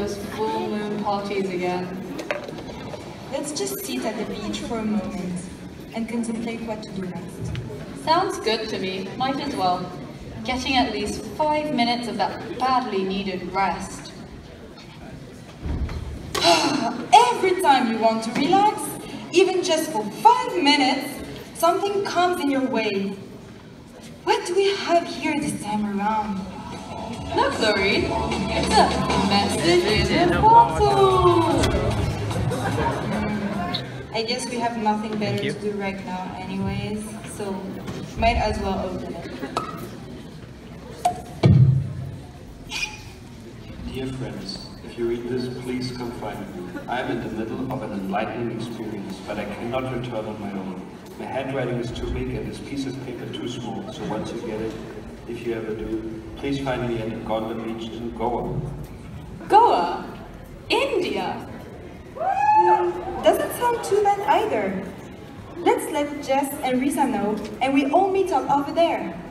those full moon parties again. Let's just sit at the beach for a moment and contemplate what to do next. Sounds good to me. Might as well. Getting at least 5 minutes of that badly needed rest. Every time you want to relax, even just for 5 minutes, something comes in your way. What do we have here this time around? Look, Florine, it's a message in a bottle. I guess we have nothing better to do right now anyways, so might as well open it. Dear friends, if you read this, please come find me. I am in the middle of an enlightening experience, but I cannot return on my own. My handwriting is too big and this piece of paper too small, so once you get it, if you ever do, please find me at the Gondola Beach in Goa. Goa? India? Doesn't sound too bad either. Let's let Jess and Risa know, and we all meet up over there.